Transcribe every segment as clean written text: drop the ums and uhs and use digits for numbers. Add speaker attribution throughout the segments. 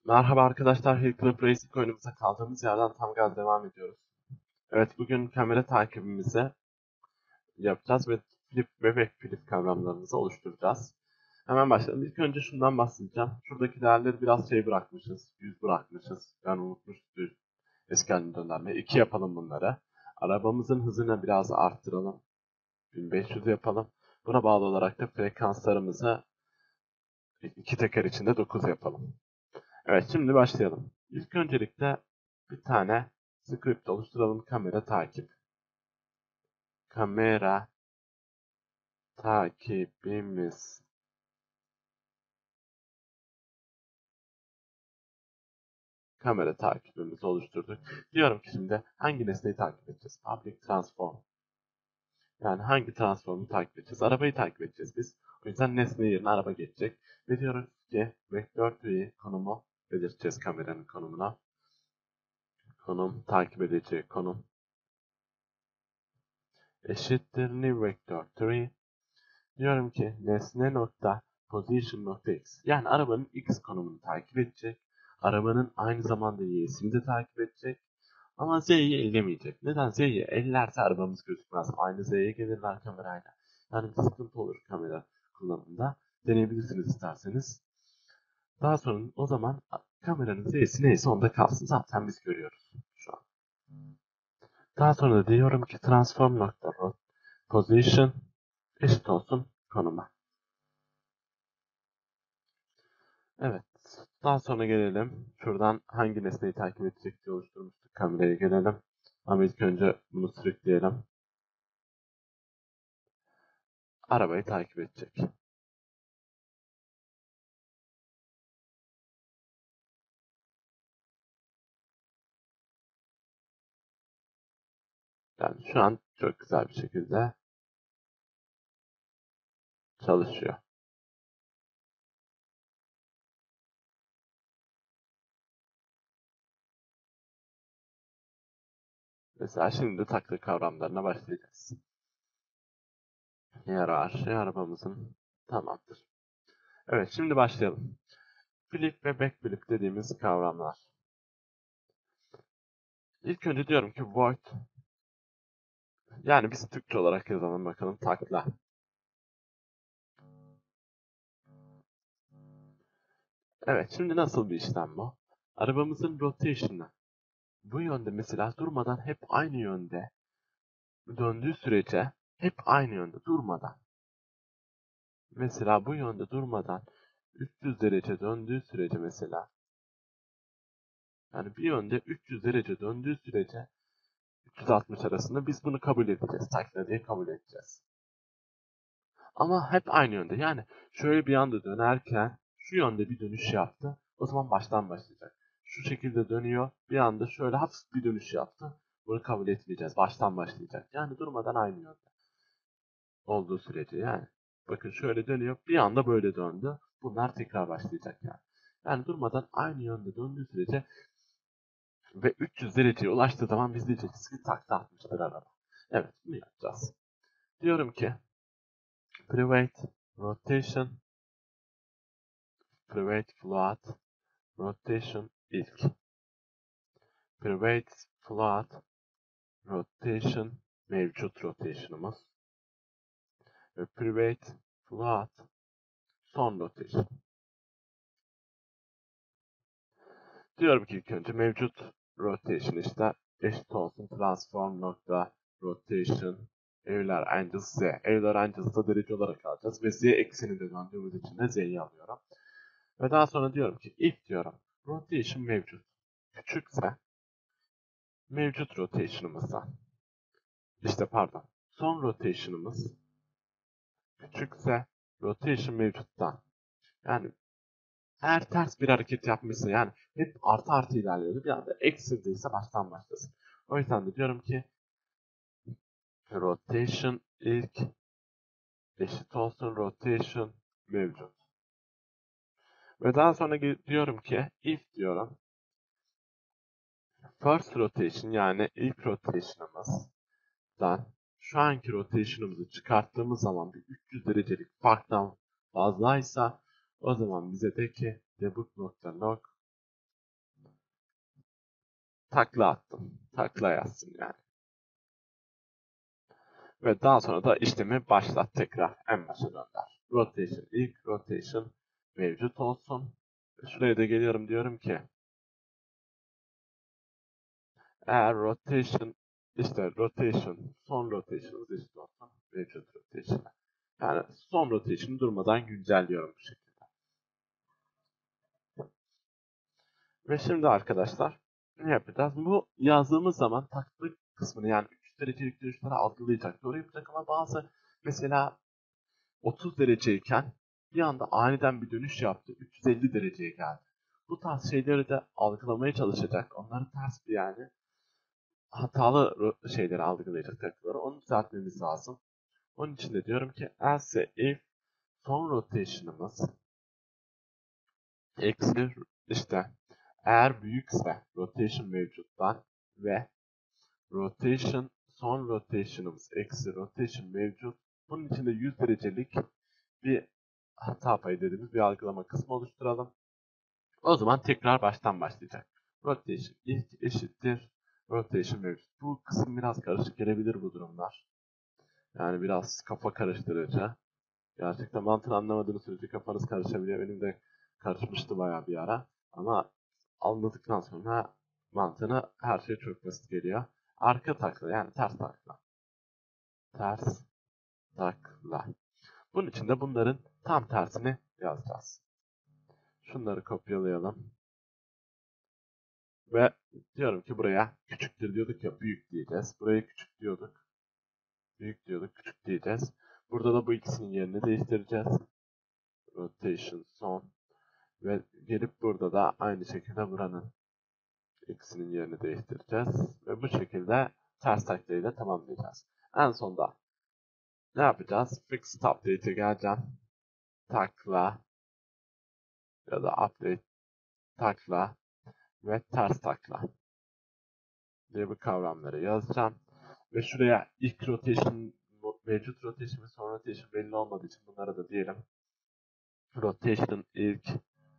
Speaker 1: Merhaba arkadaşlar, Hill Club Racing oyunumuza kaldığımız yerden tam gaz devam ediyoruz. Evet, bugün kamera takibimizi yapacağız ve flip ve backflip kavramlarımızı oluşturacağız. Hemen başlayalım. İlk önce şundan bahsedeceğim. Şuradaki değerleri biraz bırakmışız, 100 bırakmışız. Ben unutmuştum eski haline döndürmeyi. 2 yapalım bunları. Arabamızın hızını biraz arttıralım. 1500 yapalım. Buna bağlı olarak da frekanslarımızı iki teker içinde 9 yapalım. Evet, şimdi başlayalım. İlk öncelikle bir tane script oluşturalım. Kamera takip. Kamera takibimiz. Kamera takibimizi oluşturduk. Diyorum ki şimdi hangi nesneyi takip edeceğiz? Public transform. Yani hangi transformu takip edeceğiz? Arabayı takip edeceğiz biz. O yüzden nesne yerine araba geçecek. Ve diyoruz ki vektör tüyü konumu belirteceğiz kameranın konumuna. Konum takip edeceği konum eşittir new vector 3. Diyorum ki nesne nokta position nokta x. Yani arabanın x konumunu takip edecek. Arabanın aynı zamanda y'sini de takip edecek. Ama z'yi ellemeyecek. Neden? Z'yi ellerse arabamız gözükmez. Aynı z'ye gelirler kamerayla. Yani bir sıkıntı olur kamera kullanımında. Deneyebilirsiniz isterseniz. Daha sonra o zaman kameranın z'si neyse onda kalsın. Zaten biz görüyoruz şu an. Daha sonra da diyorum ki transform nokta position eşit olsun konuma. Evet. Daha sonra gelelim. Şuradan hangi nesneyi takip edecek diye oluşturmuştuk. Kameraya gelelim. Ama ilk önce bunu sürükleyelim. Arabayı takip edecek. Yani şu an çok güzel bir şekilde çalışıyor. Mesela şimdi takla kavramlarına başlayacağız. Hiyerarşi arabamızın tamamdır. Evet, şimdi başlayalım. Flip ve backflip dediğimiz kavramlar. İlk önce diyorum ki void, yani biz Türkçe olarak yazalım bakalım, takla. Evet, şimdi nasıl bir işlem bu? Arabamızın rotation'ı bu yönde, mesela durmadan hep aynı yönde döndüğü sürece, hep aynı yönde durmadan, mesela bu yönde durmadan 300 derece döndüğü sürece, mesela yani bir yönde 300 derece döndüğü sürece 360 arasında biz bunu kabul edeceğiz. Takla diye kabul edeceğiz. Ama hep aynı yönde. Yani şöyle bir anda dönerken şu yönde bir dönüş yaptı. O zaman baştan başlayacak. Şu şekilde dönüyor. Bir anda şöyle hafif bir dönüş yaptı. Bunu kabul etmeyeceğiz. Baştan başlayacak. Yani durmadan aynı yönde olduğu sürece yani. Bakın şöyle dönüyor. Bir anda böyle döndü. Bunlar tekrar başlayacak yani. Yani durmadan aynı yönde döndüğü sürece ve 300 dereceye ulaştığı zaman biz diyeceğiz ki takla atmıştır araba. Evet, bunu yapacağız. Diyorum ki private rotation, private float rotation ilk. Private float rotation mevcut rotation'ımız. Ve private float son rotation. Diyorum ki ilk önce mevcut rotation işte eşit olsun transform nokta rotation Euler Angels Z. Euler Angels'da derece olarak alacağız ve Z ekseninde döndüğümüz için de Z'yi alıyorum. Ve daha sonra diyorum ki if diyorum rotation mevcut küçükse mevcut rotation'ımızdan, işte pardon, son rotation'ımız küçükse rotation mevcuttan, yani eğer ters bir hareket yapmışsa, yani hep artı artı ilerliyordu, bir anda eksiltiyse baştan başlasın. O yüzden de diyorum ki rotation ilk eşit olsun rotation mevcut. Ve daha sonra diyorum ki if diyorum first rotation, yani ilk rotation'ımızdan şu anki rotation'ımızı çıkarttığımız zaman bir 300 derecelik farktan fazlaysa o zaman bize de ki debug.log takla attım. Takla yazsın yani. Ve daha sonra da işlemi başlat tekrar. En başa dönder. Rotation ilk, rotation mevcut olsun. Şuraya da geliyorum, diyorum ki eğer rotation işte rotation son rotation'ımız eşit olsun mevcut rotation'a. Yani son rotation'ı durmadan güncelliyorum bu şekilde. Ve şimdi arkadaşlar ne yapacağız? Bu yazdığımız zaman takla kısmını, yani 300 derecelik dönüşleri algılayacak. Doğru yapacak ama bazı mesela 30 dereceyken bir anda aniden bir dönüş yaptı. 350 dereceye geldi. Bu tarz şeyleri de algılamaya çalışacak. Onları ters bir, yani hatalı şeyleri algılayacak takıları. Onu düzeltmemiz lazım. Onun için de diyorum ki else if son rotation'ımız eksi işte eğer büyükse rotation mevcuttan ve rotation son rotation'ımız eksi rotation mevcut. Bunun içinde 100 derecelik bir hata payı dediğimiz bir algılama kısmı oluşturalım. O zaman tekrar baştan başlayacak. Rotation ilk eşittir rotation mevcut. Bu kısım biraz karışık gelebilir bu durumlar. Yani biraz kafa karıştırıcı. Gerçekten mantığını anlamadığınız sürece kafanız karışabiliyor. Benim de karışmıştı bayağı bir ara. Ama anladıktan sonra mantığına her şey çok basit geliyor. Arka takla, yani ters takla. Ters takla. Bunun için de bunların tam tersini yazacağız. Şunları kopyalayalım. Ve diyorum ki buraya küçüktür diyorduk ya, büyük diyeceğiz. Buraya küçük diyorduk. Büyük diyorduk, küçük diyeceğiz. Burada da bu ikisinin yerini değiştireceğiz. Rotation son. Ve gelip burada da aynı şekilde buranın ikisinin yerini değiştireceğiz. Ve bu şekilde ters taklayla tamamlayacağız. En sonda ne yapacağız? Fixed update'e geleceğim. Takla ya da update takla ve ters takla diye bu kavramları yazacağım. Ve şuraya ilk rotation, mevcut rotation ve son rotation belli olmadığı için bunlara da diyelim. Rotation ilk,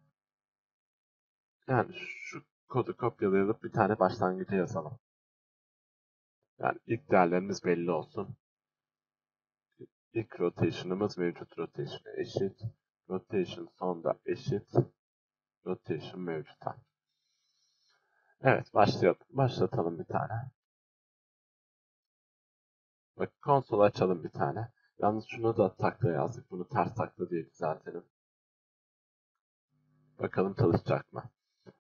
Speaker 1: yani şu kodu kopyalayıp bir tane başlangıcı yazalım. Yani ilk değerlerimiz belli olsun. İlk rotation'ımız mevcut rotation'a eşit. Rotation son da eşit. Rotation mevcuta. Evet, başlatalım bir tane. Bak, konsol açalım bir tane. Yalnız şunu da takla yazdık. Bunu ters takla diye düzeltelim. Bakalım çalışacak mı?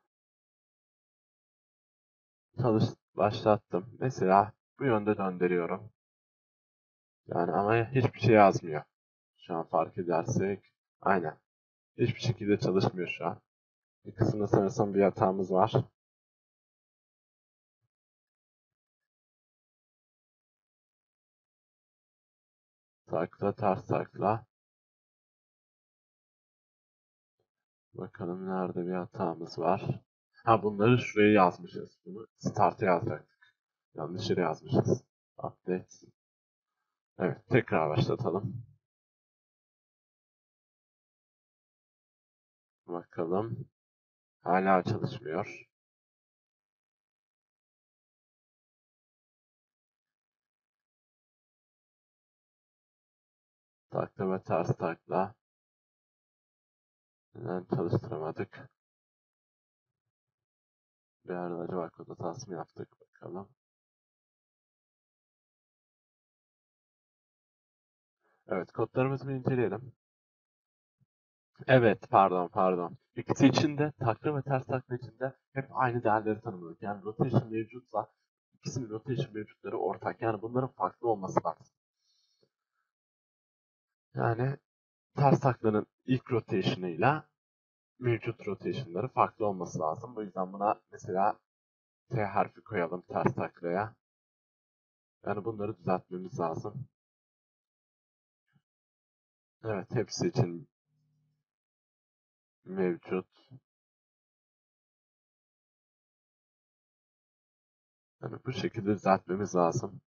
Speaker 1: Başlattım. Mesela bu yönde döndürüyorum. Yani ama hiçbir şey yazmıyor. Şu an fark edersek. Aynen. Hiçbir şekilde çalışmıyor şu an. Bir kısımda sanırsam bir hatamız var. Takla, ters takla. Bakalım nerede bir hatamız var. Ha, bunları şuraya yazmışız. Bunu start'a yazacaktık. Yanlış yere yazmışız. Update. Evet, tekrar başlatalım. Bakalım. Hala çalışmıyor. Takla ve ters takla. Neden çalıştıramadık? Bir arada acaba kod hatası mı yaptık? Bakalım. Evet, kodlarımızı bir inceleyelim. Evet, pardon. İkisi için de takla ve ters takla için de hep aynı değerleri tanımladık. Yani rotation mevcutsa ikisinin rotation mevcutları ortak. Yani bunların farklı olması lazım. Yani ters taklanın ilk rotation'ıyla mevcut rotation'ları farklı olması lazım. Bu yüzden buna mesela T harfi koyalım ters taklaya. Yani bunları düzeltmemiz lazım. Evet, hepsi için mevcut. Yani bu şekilde düzeltmemiz lazım.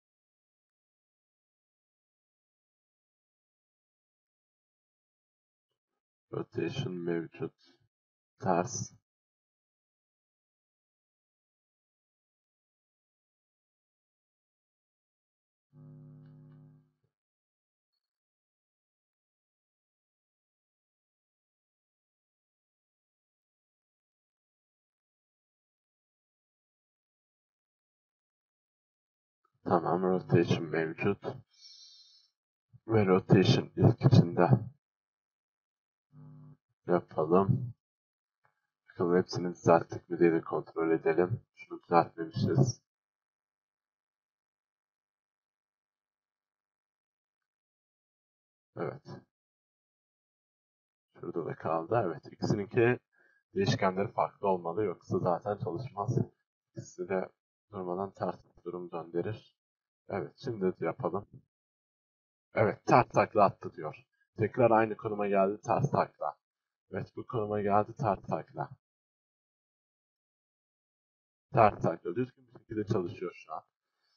Speaker 1: Rotation mevcut. Ters. Tamam, rotation mevcut. Ve rotation ilk içinde yapalım. Bakalım hepsini düzelttik mi diye de kontrol edelim. Şunu düzeltmemişiz. Evet. Şurada da kaldı. Evet. İkisininki değişkenleri farklı olmalı. Yoksa zaten çalışmaz. İkisi de durmadan ters durum döndürür. Evet. Şimdi de yapalım. Evet. Ters takla attı diyor. Tekrar aynı konuma geldi. Ters takla. Evet. Bu konuma geldi. Ters takla. Ters takla. Düzgün bir şekilde çalışıyor şu an.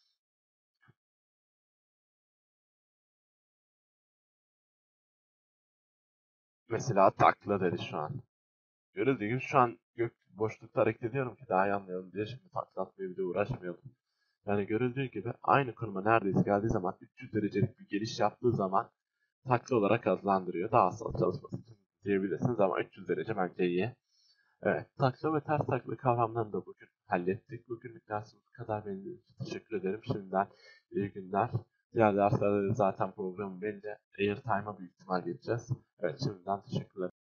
Speaker 1: Mesela takla dedi şu an. Gördüğünüz gibi şu an boşlukta hareket ediyorum ki daha iyi anlayalım diye şimdi takla atmaya bir de uğraşmayalım. Yani görüldüğü gibi aynı konuma neredeyse geldiği zaman 300 derecelik bir geliş yaptığı zaman takla olarak adlandırıyor. Daha az çalışması için diyebilirsiniz ama 300 derece bence iyi. Evet, takla ve ters takla kavramlarını da bugün hallettik. Bugünlük dersimiz bu kadar. Benim için teşekkür ederim. Şimdiden iyi günler. Diğer derslerde de zaten programı belli. Airtime'a büyük ihtimal geçeceğiz. Evet, şimdiden teşekkürler.